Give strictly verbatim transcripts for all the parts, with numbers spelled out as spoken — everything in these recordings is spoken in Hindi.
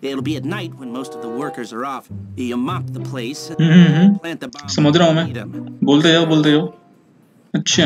It'll be at night when most of the workers are off. You mop the place, plant the bombs. समझ रहा हूँ मैं, बोलते जाओ बोलते जाओ। अच्छा,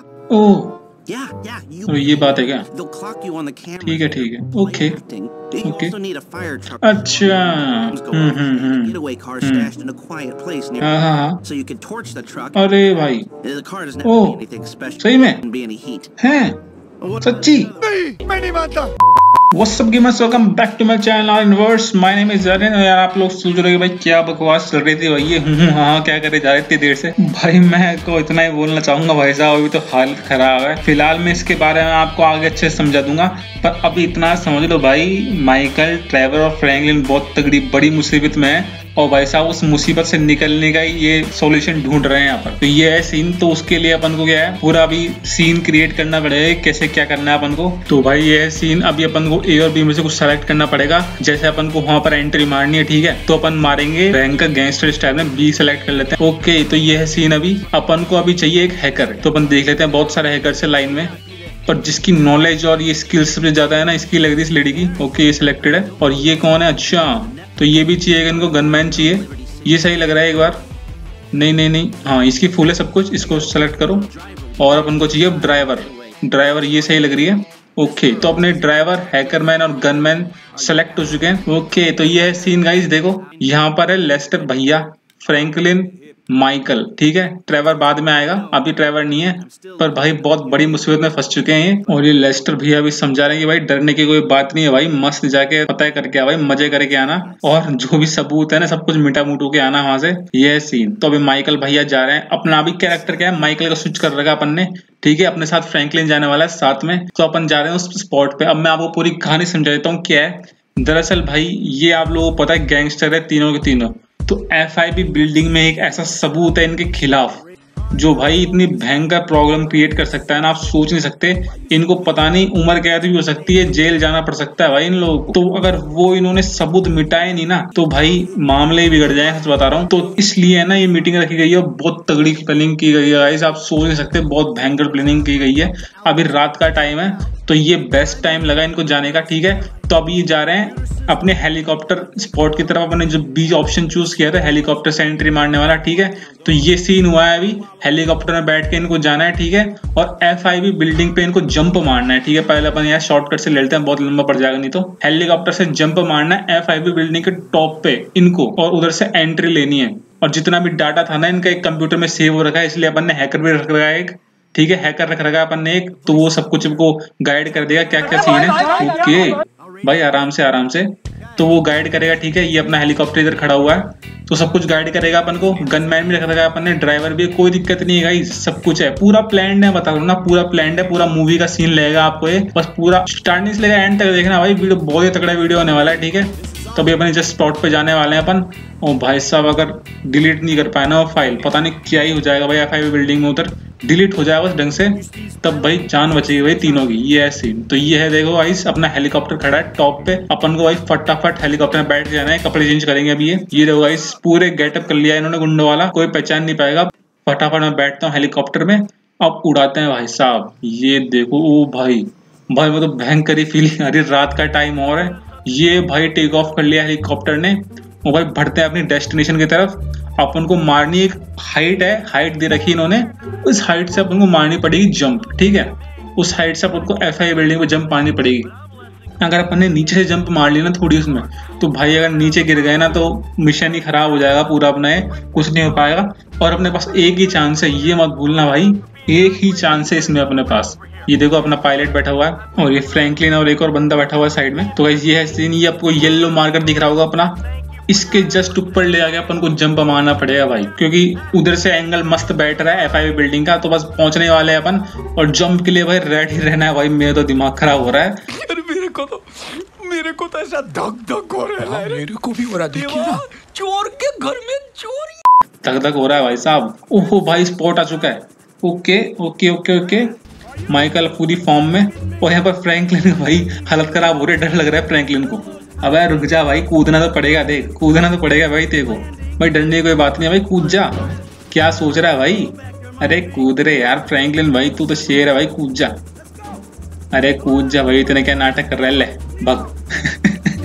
ओह Yeah, yeah, you. तो ये बात है क्या? They'll clock you on the camera. ठीक है ठीक है, okay You okay. also need a fire truck. अच्छा, हम्म हम्म हम्म, Getaway car stashed in a quiet place near. हाँ हाँ हाँ। So you can torch the truck. अरे भाई, The car doesn't have to Oh, be anything special. सही में? Doesn't be any heat. हैं? What? सच्ची? नहीं, मैं नहीं मानता। What's up gamers, welcome back to my channel Inverse. My name is Zarin। यार आप लोग सोच रहे हो भाई क्या बकवास चल रही थी भाई, ये हूँ हाँ क्या करे जा रहे इतनी देर से। भाई मैं को इतना ही बोलना चाहूंगा भाई साहब, अभी तो हालत खराब है। फिलहाल मैं इसके बारे में आपको आगे अच्छे से समझा दूंगा, पर अभी इतना समझ लो भाई, माइकल, ट्रेवर और फ्रैंकलिन बहुत तगड़ी बड़ी मुसीबत में है, और भाई साहब उस मुसीबत से निकलने का ये सॉल्यूशन ढूंढ रहे हैं यहाँ पर। तो ये है सीन, तो उसके लिए अपन को क्या है, पूरा अभी सीन क्रिएट करना पड़ेगा, कैसे क्या करना है अपन को। तो भाई ये है सीन, अभी अपन को ए और बी में से कुछ सेलेक्ट करना पड़ेगा। जैसे अपन को वहां पर एंट्री मारनी है, ठीक है, तो अपन मारेंगे रैंक गैंगस्टर स्टाइल में, बी सेलेक्ट कर लेते हैं। ओके, तो ये है सीन। अभी अपन को अभी चाहिए एक हैकर, तो अपन देख लेते हैं बहुत सारे हैकर है लाइन में, पर जिसकी नॉलेज और ये स्किल्स सबसे ज्यादा है ना, इसकी लग रही है इस लेडी की। ओके, ये सिलेक्टेड है। और ये कौन है? अच्छा, तो ये भी चाहिए इनको, गनमैन चाहिए। ये सही लग रहा है एक बार, नहीं नहीं नहीं, हाँ इसकी फुल है सब कुछ, इसको सेलेक्ट करो। और अपन को चाहिए ड्राइवर, ड्राइवर ये सही लग रही है। ओके, तो अपने ड्राइवर, हैकरमैन और गनमैन सेलेक्ट हो चुके हैं। ओके, तो ये है सीन गाइस, देखो यहाँ पर है लेस्टर भैया, फ्रैंकलिन, माइकल, ठीक है, ट्रेवर बाद में आएगा, अभी ट्रेवर नहीं है, पर भाई बहुत बड़ी मुसीबत में फंस चुके हैं। और ये लेस्टर भैया भी समझा रहे हैं कि भाई डरने की कोई बात नहीं है भाई, मस्त जाके पता करके आ भाई, मजे करके आना, और जो भी सबूत है ना सब कुछ मिटा मुटू के आना वहां से। ये है सीन। तो अभी माइकल भैया जा रहे हैं, अपना अभी कैरेक्टर क्या है, माइकल का स्विच कर रखा अपन ने, ठीक है, अपने साथ फ्रैंकलिन जाने वाला है साथ में। तो अपन जा रहे हैं उस स्पॉट पे। अब मैं आपको पूरी कहानी समझा देता हूँ क्या है। दरअसल भाई ये आप लोगों को पता है गैंगस्टर है तीनों के तीनों, तो एफ आई बी बिल्डिंग में एक ऐसा सबूत है इनके खिलाफ जो भाई इतनी भयंकर प्रॉब्लम क्रिएट कर सकता है ना, आप सोच नहीं सकते। इनको पता नहीं उम्र कैद भी हो सकती है, जेल जाना पड़ सकता है भाई इन लोगों को। तो अगर वो इन्होंने सबूत मिटाए नहीं ना, तो भाई मामले ही बिगड़ जाए, सच बता रहा हूँ। तो इसलिए ना ये मीटिंग रखी गई है, बहुत तगड़ी प्लानिंग की गई है गाइस, आप सोच नहीं सकते, बहुत भयंकर प्लानिंग की गई है। अभी रात का टाइम है, तो ये बेस्ट टाइम लगा इनको जाने का, ठीक है। तो अभी ये जा रहे हैं अपने हेलीकॉप्टर स्पॉट की तरफ, अपने जो बी ऑप्शन चूज किया था हेलीकॉप्टर से एंट्री मारने वाला, ठीक है। तो ये सीन हुआ है, अभी हेलीकॉप्टर में बैठ के इनको जाना है, ठीक है, और एफ आई बी बिल्डिंग पे इनको जंप मारना है, ठीक है। पहले अपन यहाँ शॉर्टकट से ले लेते हैं, बहुत लंबा पड़ जाएगा नहीं तो। हेलीकॉप्टर से जंप मारना है एफ आई बी बिल्डिंग के टॉप पे इनको, और उधर से एंट्री लेनी है। और जितना भी डाटा था ना इनका एक कंप्यूटर में सेव हो रखा है, इसलिए अपन ने हैकर भी रख रखा है एक, ठीक है, हैकर रख रखा है अपन ने एक, तो वो सब कुछ को गाइड कर देगा क्या क्या सीन है। ओके भाई, आराम से आराम से, तो वो गाइड करेगा, ठीक है। ये अपना हेलीकॉप्टर इधर खड़ा हुआ है, तो सब कुछ गाइड करेगा अपन को। गनमैन भी रख रखा है अपन ने, ड्राइवर भी, कोई दिक्कत नहीं है गाइस, सब कुछ है, पूरा प्लान्ड है, बता दो ना, पूरा प्लान्ड है, पूरा मूवी का सीन लगेगा आपको ये, बस पूरा स्टार्टिंग से लेकर एंड तक देखना भाई, वीडियो बहुत ही तगड़ा वीडियो होने वाला है, ठीक है। तो अभी अपन जस्ट स्पॉट पे जाने वाले हैं अपन। और भाई साहब अगर डिलीट नहीं कर पाए ना वो फाइल, पता नहीं क्या ही हो जाएगा भाई, एफ आई बी बिल्डिंग में उधर डिलीट हो जाएगा उस ढंग से, तब भाई जान बचेगी भाई तीनों की। ये है सीन। तो ये है, देखो भाई अपना हेलीकॉप्टर खड़ा है टॉप पे, अपन को भाई फटाफट हेलीकॉप्टर में बैठ जाना है, कपड़े चेंज करेंगे अभी। ये ये देखो भाई पूरे गेटअप कर लिया इन्होंने गुंडों वाला, कोई पहचान नहीं पाएगा। फटाफट मैं बैठता हूँ हेलीकॉप्टर में, अब उड़ाते हैं भाई साहब। ये देखो, ओ भाई भाई वो तो भयंकर ही फीलिंग, अरे रात का टाइम और है। ये भाई टेक ऑफ कर लिया हेलीकॉप्टर ने, और भाई बढ़ते हैं अपनी डेस्टिनेशन की तरफ। अपन को मारनी एक हाइट है, हाइट दे रखी इन्होंने, उस हाइट से अपन को मारनी पड़ेगी जंप, ठीक है। उस हाइट से अपन को एफ आई बिल्डिंग पे जंप मारनी पड़ेगी। अगर अपन ने नीचे से जंप मार ली ना थोड़ी उसमें, तो भाई अगर नीचे गिर गए ना तो मिशन ही खराब हो जाएगा पूरा अपना, ये कुछ नहीं हो पाएगा। और अपने पास एक ही चांस है, ये मत भूलना भाई, एक ही चांस है इसमें अपने पास। ये देखो अपना पायलट बैठा हुआ है, और ये फ्रैंकलिन और एक और बंदा बैठा हुआ है साइड में। तो गाइस ये है सीन, ये आपको येलो मार्कर दिख रहा होगा अपना, इसके जस्ट ऊपर ले आके अपन को जंप मारना पड़ेगा भाई, क्योंकि उधर से एंगल मस्त बैठ रहा है एफ आई बी बिल्डिंग का, तो बस पहुंचने वाले हैं अपन। और जंप के लिए भाई रेडी रहना है भाई, मेरा तो दिमाग खराब हो रहा है। अरे मेरे को तो मेरे को तो ऐसा धक धक हो रहा है, मेरे को भी हो रहा, देखिए ना, चोर के घर में चोरी, धक धक हो रहा है भाई साहब। ओहो भाई स्पॉट आ चुका है। Okay okay okay okay, Michael पूरी फॉर्म में, और यहाँ पर फ्रैंकलिन भाई हालत खराब हो रही है, डर लग रहा है फ्रैंकलिन को। अब यार रुक जा भाई, कूदना तो पड़ेगा, देख कूदना तो पड़ेगा भाई तेरे को, भाई डरने की कोई बात नहीं है भाई, कूद जा। क्या सोच रहा है भाई, अरे कूद रहे यार फ्रैंकलिन भाई, तू तो शेर है भाई, कूद जा, अरे कूद जा भाई, इतने क्या नाटक कर रहा है, ले भग।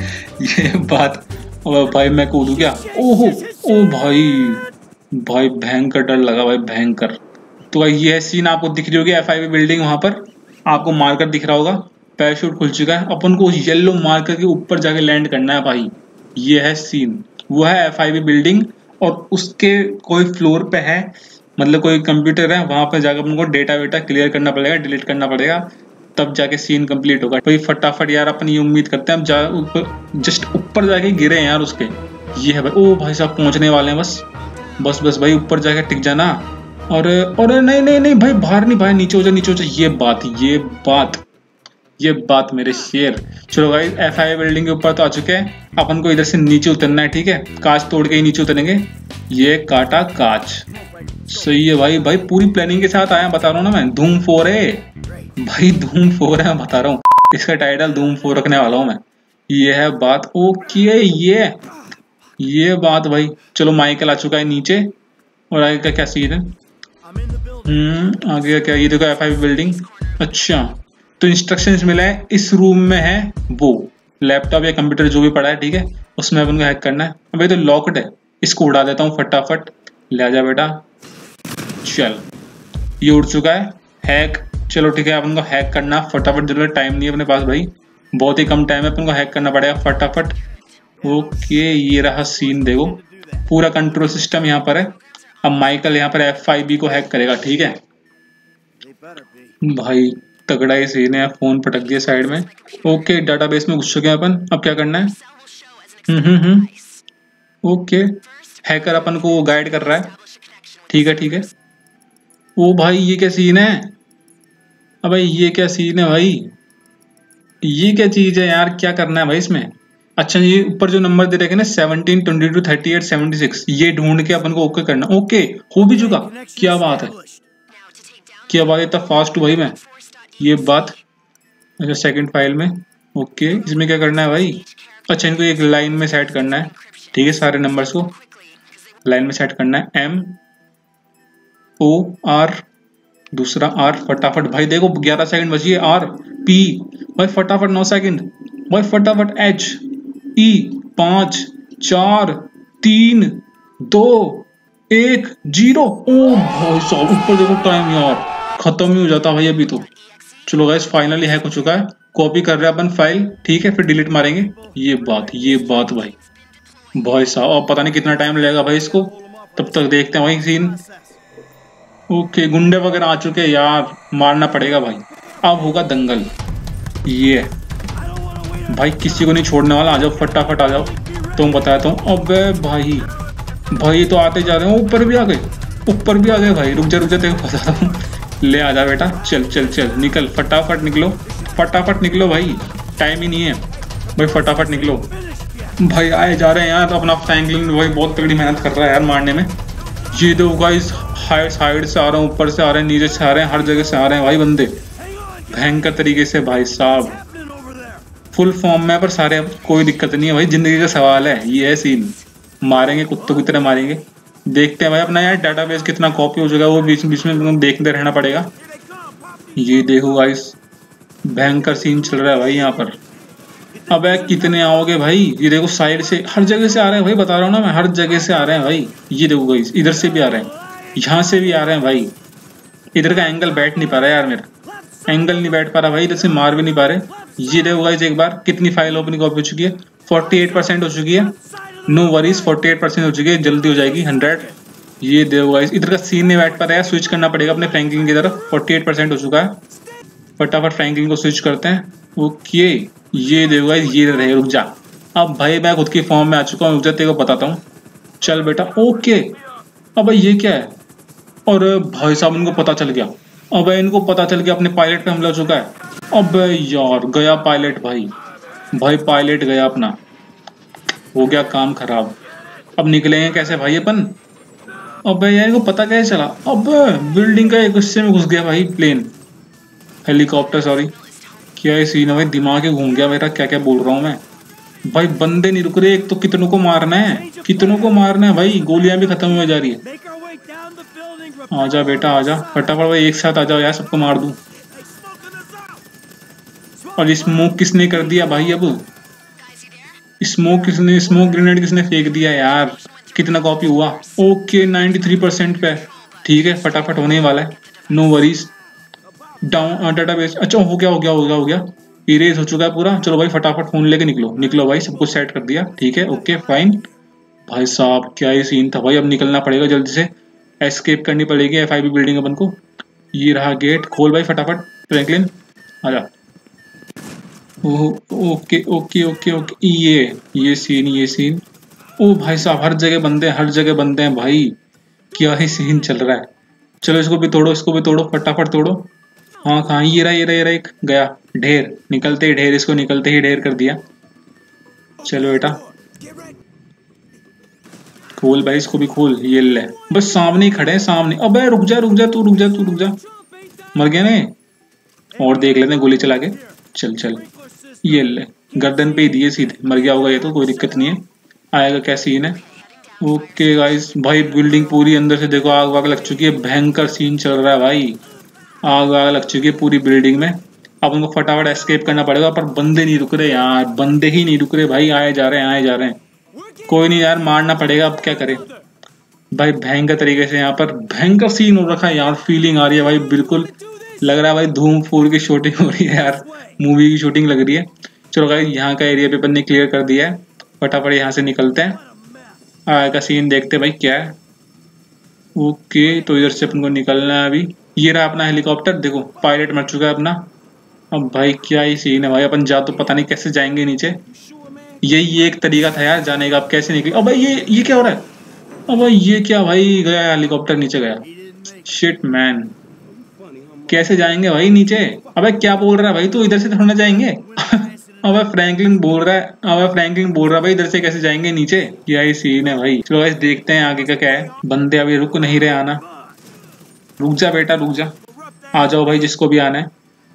ये बात। ओ भाई मैं कूदू क्या? ओहो ओ भाई, भाई भयंकर डर लगा भाई, भयंकर। तो भाई ये सीन आपको दिख रही होगी एफ आई बी बिल्डिंग, वहां पर आपको मार्कर दिख रहा होगा। पैराशूट खुल चुका है, अपन को येलो मार्कर के ऊपर जाके लैंड करना है भाई। ये है सीन, वो है एफ आई बी बिल्डिंग और उसके कोई फ्लोर पे है, मतलब कोई कंप्यूटर है, वहां पर जाकर अपन को डेटा वेटा क्लियर करना पड़ेगा, डिलीट करना पड़ेगा, तब जाके सीन कंप्लीट होगा भाई। फटाफट यार अपन ये उम्मीद करते हैं अब जा ऊपर, जस्ट ऊपर जाके गिरे हैं यार उसके। ये है भाई, ओ भाई साहब पहुंचने वाले हैं, बस बस बस भाई ऊपर जाके टिक जाना। और और नहीं नहीं नहीं भाई, बाहर नहीं भाई, नीचे हो जा नीचे हो जा। ये बात ये बात ये बात मेरे शेर। चलो भाई एफ आई बिल्डिंग के ऊपर तो आ चुके हैं, अपन को इधर से नीचे उतरना है, ठीक है? कांच तोड़ के ही नीचे उतरेंगे। ये काटा कांच, सही है भाई। भाई पूरी प्लानिंग के साथ आया, बता रहा हूँ ना मैं, धूम फोर है भाई, धूम फोर है, बता रहा हूँ। इसका टाइटल धूम फोर रखने वाला हूँ मैं। ये है बात। ओके ये ये बात भाई। चलो माइकल आ चुका है नीचे, और आगे का क्या सीन है? हम्म आगे का क्या? ये देखो एफ आई बिल्डिंग। अच्छा तो इंस्ट्रक्शंस मिला है, इस रूम में है वो लैपटॉप या कंप्यूटर जो भी पड़ा है, ठीक है? उसमें अपन को हैक करना है। अबे तो लॉक्ड है, इसको उड़ा देता हूँ फटाफट। ले जा बेटा, चल ये उड़ चुका है, हैक। चलो ठीक है, अपन को हैक करना फटाफट, जरूर टाइम नहीं है अपने पास भाई, बहुत ही कम टाइम है, अपन को हैक करना पड़ेगा फटाफट। ओके ये रहा सीन, देखो पूरा कंट्रोल सिस्टम यहाँ पर है। अब माइकल यहाँ पर एफ आई बी को हैक करेगा, ठीक है भाई? तगड़ा ही सीन है, फोन पटक दिया साइड में। ओके डाटाबेस में घुस चुके हैं अपन, अब क्या करना है? हम्म हम्म हम्म ओके हैकर अपन को गाइड कर रहा है, ठीक है ठीक है। ओ भाई ये क्या सीन है? अबे ये क्या सीन है भाई? ये क्या चीज है यार? क्या करना है भाई इसमें? अच्छा ये ऊपर जो नंबर दे रखे ना seventeen twenty two thirty eight seventy six, ये ढूंढ के अपन को ओके करना। ओके हो भी चुका, क्या बात है, क्या बात है, इतना फास्ट भाई मैं। ये बात। अच्छा सेकंड फाइल में, ओके इसमें क्या करना है भाई? अच्छा इनको एक लाइन में सेट करना है, ठीक है? सारे नंबर्स को लाइन में सेट करना है। एम ओ आर, दूसरा आर, फटाफट भाई देखो ग्यारह सेकंड बची है। आर पी भाई फटाफट नौ सेकंड भाई, फटाफट एच ई पांच चार तीन दो एक जीरो। ओ भाई साहब ऊपर देखो टाइम यार, खत्म ही हो जाता भाई अभी तो। चलो गाइस फाइनली हैक हो चुका है, कॉपी कर रहे हैं अपन फाइल, ठीक है? फिर डिलीट मारेंगे। ये बात ये बात भाई, भाई साहब अब पता नहीं कितना टाइम लगेगा भाई इसको, तब तक देखते हैं भाई सीन। ओके गुंडे वगैरह आ चुके हैं यार, मारना पड़ेगा भाई, अब होगा दंगल। ये भाई किसी को नहीं छोड़ने वाला, आ जाओ फटाफट आ जाओ, तुम बताता हूँ। अबे भाई भाई तो आते जा रहे हैं, ऊपर भी आ गए, ऊपर भी आ गए भाई। रुक जा रुक जा, तेरे को बताता हूँ। ले आ जा बेटा, चल चल चल निकल, फटाफट निकलो फटाफट निकलो भाई, टाइम ही नहीं है भाई, फटाफट निकलो भाई। आए जा रहे हैं यार, अपना फ्रैंकलिन भाई बहुत तगड़ी मेहनत कर रहा है यार मारने में। ये दो गाइस हाइड साइड से आ रहे हैं, ऊपर से आ रहे हैं, नीचे से आ रहे हैं, हर जगह से आ रहे हैं भाई बंदे, भयंकर तरीके से भाई साहब। फुल फॉर्म में पर सारे, अब कोई दिक्कत नहीं है भाई, जिंदगी का सवाल है। ये है सीन, मारेंगे कुत्तों की तरह मारेंगे। देखते हैं भाई अपना यार डाटाबेस कितना कॉपी हो चुका है, वो बीच बीच में देखते रहना पड़ेगा। ये देखो गाइस भयंकर सीन चल रहा है भाई यहाँ पर। अब कितने आओगे भाई? ये देखो साइड से हर जगह से आ रहे हैं भाई, बता रहा हूँ ना मैं, हर जगह से आ रहे हैं भाई। ये देखो गाइस इधर से भी आ रहे हैं, यहाँ से भी आ रहे हैं भाई। इधर का एंगल बैठ नहीं पा रहा यार, मेरा एंगल नहीं बैठ पा रहा भाई, इधर से मार भी नहीं पा रहे। ये देखो गाइस एक बार कितनी फाइल ओपन कॉपी हो चुकी है, अड़तालीस परसेंट हो चुकी है। नो वरीज अड़तालीस परसेंट हो चुकी है, जल्दी हो जाएगी हंड्रेड। ये देखो गाइस इधर का सीन नहीं बैठ पा रहा है, स्विच करना पड़ेगा अपने फ्रैंकलिन की तरफ। अड़तालीस परसेंट हो चुका है, फटाफट फ्रैंकलिन को स्विच करते हैं। ओके ये देखो गाइस ये रहे, रुक जा। अब भाई मैं खुद की फॉर्म में आ चुका हूँ, रुक जा तेरे को बताता हूँ। चल बेटा ओके। अब भाई ये क्या है? और भाई साहब इनको पता चल गया, अब इनको पता चल गया अपने पायलट पे हमला हो चुका है। अब यार गया पायलट भाई, भाई पायलट गया अपना, हो गया काम खराब। अब निकलेंगे कैसे भाई अपन? अब यार इनको पता कैसे चला? अब बिल्डिंग का एक हिस्से में घुस गया भाई, प्लेन हेलीकॉप्टर सॉरी। क्या है सीन है भाई, दिमाग ही घूम गया मेरा, क्या क्या बोल रहा हूँ मैं भाई। बंदे नहीं रुक रहे, एक तो कितनों को मारना है, कितनों को मारना है भाई, गोलियां भी खत्म हो जा रही है। आजा बेटा आजा फटाफट भाई, एक साथ आ जाओ यार, सबको मार दूं। और स्मोक किसने कर दिया भाई? अब स्मोक किसने स्मोक ग्रेनेड किसने फेंक दिया यार? कितना कॉपी हुआ? ओके नाइन्टी थ्री परसेंट पे, ठीक है फटाफट होने वाला है, नो वरीज। डाउन डाटाबेस, अच्छा हो गया हो गया हो गया हो गया इरेज हो चुका है पूरा। चलो भाई फटाफट फोन लेके निकलो निकलो भाई, सब कुछ सेट कर दिया, ठीक है ओके फाइन। भाई साहब क्या ही सीन था भाई, अब निकलना पड़ेगा जल्दी से, एस्केप करनी पड़ेगी एफ आई बी बिल्डिंग अपन को। ये रहा गेट, खोल भाई फटाफट फ्रैंकलिन आजा। ओके ओके ओके ओके ये ये सीन ये सीन ओ भाई साहब हर जगह बंदे हर जगह बंदे हैं भाई, क्या ही सीन चल रहा है। चलो इसको भी तोड़ो इसको भी तोड़ो फटाफट तोड़ो। हाँ कहाँ ये रहा ये रहा ये रहा एक गया ढेर, निकलते ही ढेर, इसको निकलते ही ढेर कर दिया। चलो बेटा खोल भाई इसको भी खोल, ये ले बस सामने ही खड़े हैं सामने। अबे रुक जा रुक जा तू रुक जा तू रुक जा, मर गया ने, और देख लेते हैं गोली चला के। चल चल ये ले गर्दन पे ही दिए सीधे, मर गया होगा ये तो, कोई दिक्कत नहीं है, आएगा क्या सीन है। ओके गाइस भाई बिल्डिंग पूरी अंदर से देखो आग वाग लग चुकी है, भयंकर सीन चल रहा है भाई, आग वाग लग चुकी है पूरी बिल्डिंग में। अब उनको फटाफट एस्केप करना पड़ेगा, पर बंदे नहीं रुक रहे यार, बंदे ही नहीं रुक रहे भाई, आए जा रहे हैं आए जा रहे हैं। कोई नहीं यार मारना पड़ेगा, अब क्या करें भाई, भयंकर तरीके से यहाँ पर भयंकर सीन हो रखा है यार, फीलिंग आ रही है भाई, बिल्कुल लग रहा है भाई धूम फोर की शूटिंग हो रही है यार, मूवी की शूटिंग लग रही है। चलो भाई यहाँ का एरिया पे अपन ने क्लियर कर दिया है, फटाफट यहाँ से निकलते हैं, आगे का सीन देखते हैं भाई क्या है। ओके तो इधर से अपन को निकलना है अभी। ये रहा अपना हेलीकॉप्टर, देखो पायलट मर चुका है अपना। अब भाई क्या ही सीन है भाई, अपन जा तो पता नहीं कैसे जाएंगे नीचे, यही ये एक तरीका था यार जाने का, अब कैसे निकले। अब भाई ये ये क्या हो रहा है, अब भाई ये क्या भाई गया हेलीकॉप्टर नीचे गया, शिट मैन कैसे जाएंगे भाई नीचे। अबे क्या बोल रहा है भाई तू, इधर से थोड़ा ना जाएंगे। अबे फ्रैंकलिन बोल रहा है अबे फ्रैंकलिन बोल रहा है भाई इधर से कैसे जाएंगे नीचे, क्या ही सीन है भाई। चलो गाइस देखते हैं आगे का क्या है, बंदे अभी रुक नहीं रहे आना। रुक जा बेटा रुक जा, आ जाओ भाई जिसको भी आना है,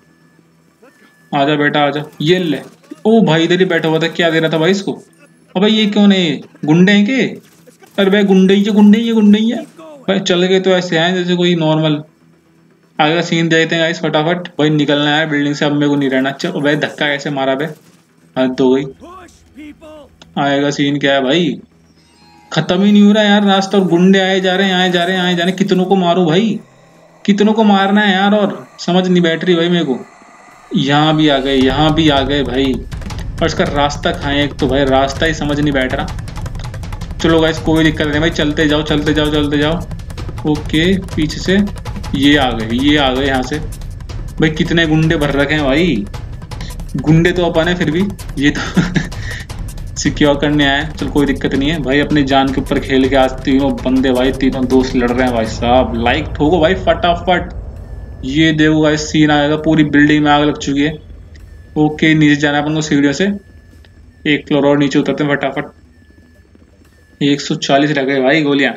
आ जा बेटा आ जा। ये ले, ओ भाई इधर ही बैठा हुआ था, क्या दे रहा था भाई इसको। अबे ये क्यों नहीं, गुंडे हैं के? अरे भाई गुंडे ही गुंडे ही गुंडे ही है भाई, चल गए तो ऐसे हैं जैसे कोई नॉर्मल। आगे का सीन देखते हैं गाइस फटाफट, भाई निकलना है बिल्डिंग से, अब मेरे को नहीं रहना। चलो भाई धक्का कैसे मारा बे, हद हो गई। आएगा सीन क्या है भाई, खत्म ही नहीं हो रहा यार रास्ता, और गुंडे आए जा रहे हैं आए जा रहे हैं आए जा रहे हैं, कितनों को मारूं भाई, कितनों को मारना है यार, और समझ नहीं बैठ रही भाई मेरे को। यहाँ भी आ गए यहाँ भी आ गए भाई, और इसका रास्ता खाएं एक तो भाई, रास्ता ही समझ नहीं बैठ रहा। चलो गाइस कोई दिक्कत नहीं भाई, चलते जाओ चलते जाओ चलते जाओ। ओके पीछे से ये आ गए ये आ गए यहाँ से भाई, कितने गुंडे भर रखे हैं भाई, गुंडे तो अपन है फिर भी ये तो सिक्योर करने आए। चल कोई दिक्कत नहीं है भाई, अपनी जान के ऊपर खेल के आज तीनों बंदे भाई, तीनों दोस्त लड़ रहे हैं भाई साहब। लाइक ठोको भाई फटाफट, ये देखो गाइस सीन आएगा, पूरी बिल्डिंग में आग लग चुकी है। ओके नीचे जाना है अपन को सीढ़ियों से, एक फ्लोर और नीचे उतरते हैं फटाफट। एक सौ चालीस रह गए भाई गोलियां।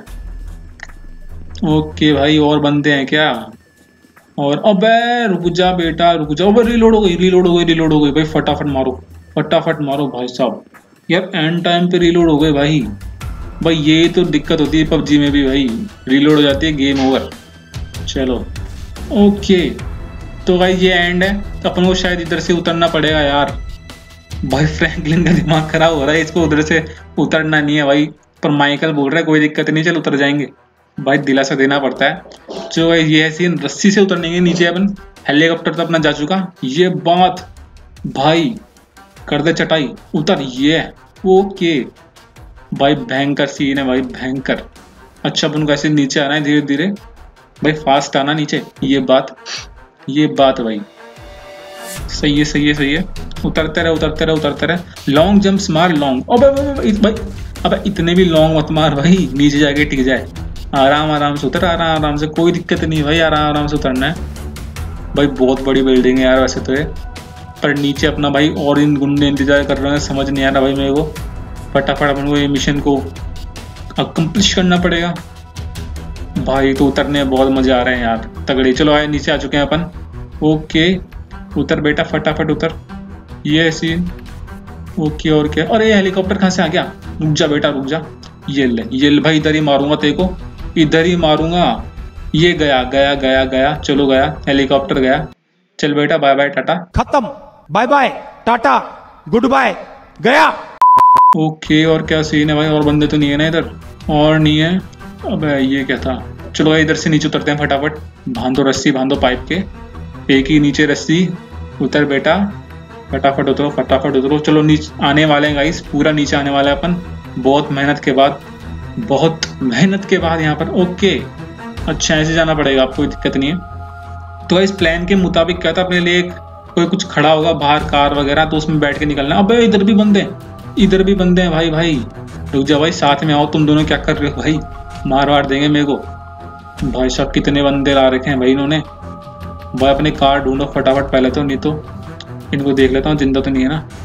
ओके भाई और बंदे हैं क्या, और अबे रुक जा बेटा रुक जा, अबे रिलोड हो गई रिलोड हो गई रिलोड हो गई भाई, फटाफट मारो फटाफट मारो भाई साहब। यार एंड टाइम पे रिलोड हो गए भाई, भाई ये तो दिक्कत होती है पबजी में भी भाई, रिलोड हो जाती है गेम ओवर। चलो ओके तो भाई ये एंड है, तो अपन को शायद इधर से उतरना पड़ेगा यार। भाई फ्रैंकलिन का दिमाग खराब हो रहा है, इसको उधर से उतरना नहीं है भाई, पर माइकल बोल रहा है कोई दिक्कत नहीं चल उतर जाएंगे, भाई दिलासा देना पड़ता है। जो ये है सीन, रस्सी से उतरने के नीचे अपन, हेलीकॉप्टर तो अपना जा चुका, ये बात भाई कर दे चटाई उतर, ये ओके भाई भयंकर सीन है भाई भयंकर। अच्छा अपन को ऐसे नीचे आना है धीरे धीरे भाई, फास्ट आना नीचे, ये बात ये बात भाई सही है सही है सही है। उतरते रहे उतरते रहे उतरते रहे, लॉन्ग जंप्स मार लॉन्ग, अबे भाई अबे इतने भी लॉन्ग मत मार भाई, नीचे जाके टिक जाए, आराम आराम से उतर आराम आराम से, कोई दिक्कत नहीं भाई, आराम आराम से उतरना है भाई। बहुत बड़ी बिल्डिंग है यार वैसे तो ये, पर नीचे अपना भाई और इन गुंडे इंतजार कर रहे हैं, समझ नहीं आ रहा भाई मेरे को। फटाफट अपन को ये मिशन को अकम्प्लिश करना पड़ेगा भाई, तो उतरने में बहुत मजे आ रहे हैं यार तगड़े। चलो आए नीचे आ चुके हैं अपन, ओके उतर बेटा फटाफट उतर, ये सीन ओके। और क्या, अरे हेलीकॉप्टर कहाँ से आ गया, रुक जा बेटा रुक जा, ये ले ये ले भाई, इधर ही मारूंगा तेरे को, इधर ही मारूंगा। ये गया गया गया गया, चलो गया हेलीकॉप्टर गया। चल बेटा बाय बाय टाटा, खत्म, bye bye tata goodbye, गया। ओके, और क्या सीन है भाई? और बंदे तो नहीं है ना इधर? और नहीं है। अबे ये क्या था? चलो भाई इधर से नीचे उतरते हैं फटाफट। बांधो रस्सी, बांधो पाइप के, एक ही नीचे रस्सी। उतर बेटा, फटाफट उतरो, फटाफट उतरो। चलो नीचे आने वाले हैं गाइस, पूरा नीचे आने वाला है अपन, बहुत मेहनत के बाद, बहुत मेहनत के बाद यहाँ पर। ओके, अच्छा ऐसे जाना पड़ेगा, आपको कोई दिक्कत नहीं है। तो इस प्लान के मुताबिक क्या था, अपने लिए एक कोई कुछ खड़ा होगा बाहर, कार वगैरह, तो उसमें बैठ के निकलना। अबे इधर भी बंदे, इधर भी बंदे हैं भाई। भाई रुक जा भाई, साथ में आओ। तुम दोनों क्या कर रहे हो भाई? मार वार देंगे मेरे को। भाई साहब कितने बंदे ला रखे हैं भाई इन्होंने। भाई अपनी कार ढूंढो फटाफट पहले तो, नहीं तो इनको देख लेता हूँ, जिंदा तो नहीं है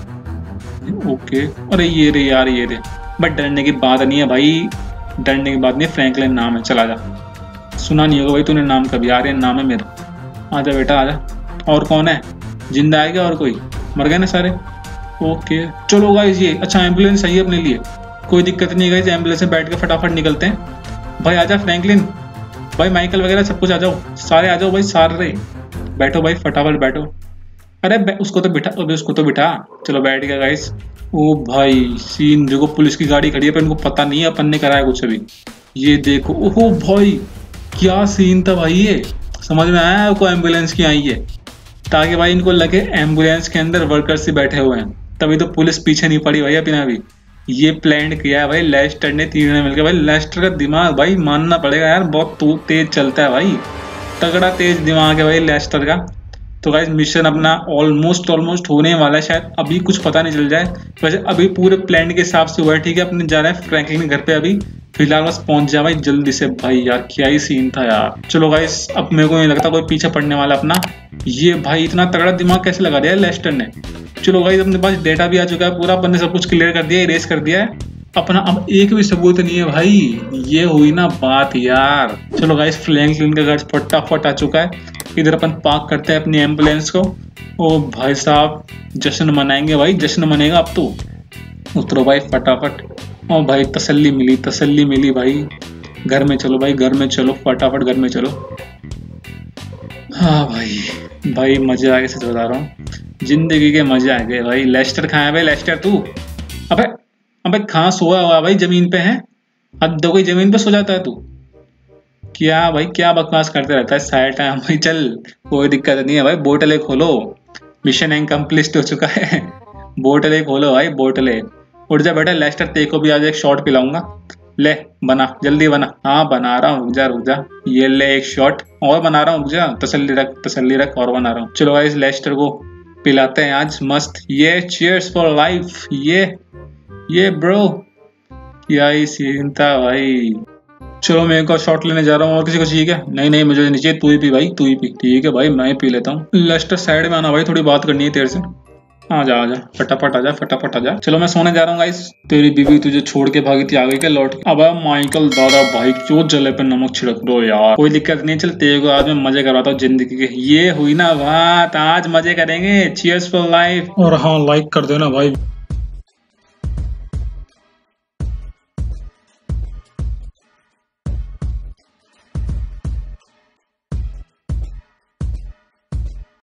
ना। ओके, अरे ये रे यार, ये रे। बट डरने की बात नहीं है भाई, डरने की बात नहीं है। फ्रैंकलिन नाम है, चला जा। सुना नहीं होगा भाई तूने नाम कभी? यार ये नाम है मेरा। आजा बेटा आजा। और कौन है? जिंदा है क्या? और कोई? मर गए ना सारे? ओके चलो गाइस, ये अच्छा एम्बुलेंस सही है अपने लिए, कोई दिक्कत नहीं है गाइस। एम्बुलेंस में बैठ के फटाफट निकलते हैं। भाई आजा फ्रैंकलिन, भाई माइकल वगैरह सब कुछ आ जाओ, सारे आ जाओ भाई, सारे बैठो भाई, फटाफट बैठो। अरे उसको तो बिठा, अभी उसको तो बिठा। चलो बैठ गया गाइस। ओ भाई सीन देखो, पुलिस की गाड़ी खड़ी है पर इनको पता नहीं है अपन ने कराया कुछ अभी। ये देखो, ओहो भाई क्या सीन था भाई। ये समझ में आया आपको? एम्बुलेंस की आई है ताकि भाई इनको लगे एम्बुलेंस के अंदर वर्कर्स ही बैठे हुए हैं, तभी तो पुलिस पीछे नहीं पड़ी भाई अपना भी। ये प्लान किया है भाई लेस्टर ने, तीनों ने मिलकर। भाई लेस्टर का दिमाग भाई मानना पड़ेगा यार, बहुत तो तेज चलता है भाई, तगड़ा तेज दिमाग है भाई लेस्टर का। तो गाइस मिशन अपना ऑलमोस्ट ऑलमोस्ट होने वाला है, शायद अभी कुछ पता नहीं चल जाए। वैसे अभी पूरे प्लान के हिसाब से हुआ है, ठीक है। अपने जा रहे हैं फ्रैंकलिन के घर पे अभी, फिलहाल बस पहुंच जाए भाई जल्दी से। भाई यार क्या ही सीन था यार। चलो गाइस अब मेरे को नहीं लगता कोई पीछे पड़ने वाला अपना। ये भाई इतना तगड़ा दिमाग कैसे लगा दिया है लेस्टर ने। चलो गाइस अपने पास डेटा भी आ चुका है पूरा, अपन ने सब कुछ क्लियर कर दिया, इरेज कर दिया है अपना। अब एक भी सबूत नहीं है भाई, ये हुई ना बात यार। चलो गाइस फ्रैंकलिन का घर फटाफट आ चुका है। इधर अपन पार्क करते हैं अपनी एम्बुलेंस को। ओ भाई साहब जश्न मनाएंगे भाई, जश्न मनेगा अब तो। उतरो भाई फटाफट। ओ भाई तसल्ली मिली, तसल्ली मिली भाई। घर में चलो भाई, घर में चलो, फटाफट घर में चलो। हाँ भाई, भाई मजे आ गए, सच बता रहा हूँ, जिंदगी के मजे आ गए भाई। लेस्टर कहाँ है भाई? लेस्टर तू, अबे अबे कहाँ सोया हुआ भाई? जमीन पे है? हद हो गई, जमीन पे सो जाता है तू? क्या भाई क्या बकवास करते रहता है सारे टाइम भाई। चल कोई दिक्कत नहीं है भाई, बोतलें खोलो, मिशन इनकम्प्लीट हो चुका है। बोतलें खोलो भाई, बोतलें। उठ जा बेटा लेस्टर, तेरे को भी आज एक शॉट पिलाऊंगा। ले बना, जल्दी बना। हाँ बना रहा हूँ, रुक जा रुक जा। ये ले एक शॉट और बना रहा हूँ, रुक जा, तसल्ली रख तसल्ली रख, और बना रहा हूँ। चलो भाई लेस्टर को पिलाते हैं आज मस्त। ये चीयर्स फॉर लाइफ। ये ये ब्रो क्या ही सीन था भाई। चलो मैं एक और शॉट लेने जा रहा हूँ। और किसी को चाहिए क्या? नहीं नहीं मुझे नहीं चाहिए, तू ही पी भाई, तू ही पी। ठीक है भाई मैं पी लेता हूँ। लेस्टर साइड में आना भाई, थोड़ी बात करनी है तेरे से। आ जा आ जा फटाफट आ जा, फटाफट आ जा। चलो मैं सोने जा रहा हूँ गाइस। तेरी बीवी तुझे छोड़ के भागी थी, आ गई क्या लौट के? अब माइकल दादा भाई क्यों जले पे नमक छिड़क दो यार। कोई दिक्कत नहीं, चल तेरे को आज मैं मजे करवाता हूँ जिंदगी के। ये हुई ना बात, आज मजे करेंगे। Cheers for life. और हाँ लाइक कर देना भाई।